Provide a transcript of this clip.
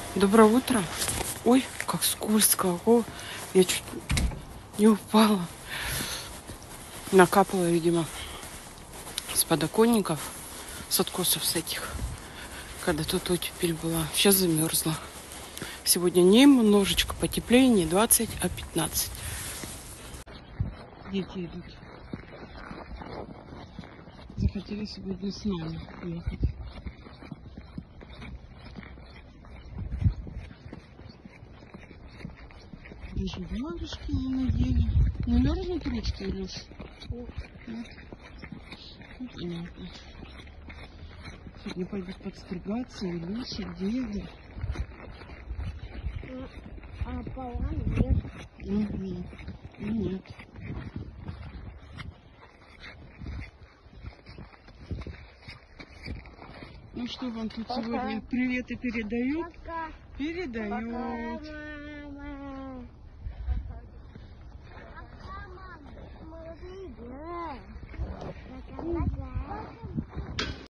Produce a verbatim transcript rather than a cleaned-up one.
Доброе утро. Ой, как скользко. О, я чуть не упала. Накапала, видимо, с подоконников, с откосов с этих, когда тут оттепель была. Сейчас замерзла. Сегодня немножечко потеплее, не двадцать, а пятнадцать. Дети идут. Захотели сегодня с нами уехать. Даже варежки не надели. Не мерзнут ручки, Илюш? Нет? Ну, понятно. Сегодня пойдут подстригаться Илюша, деда. А пола нет. Угу. Нет. Ну что вам тут Пока. сегодня приветы передают? Пока. Передают. Пока.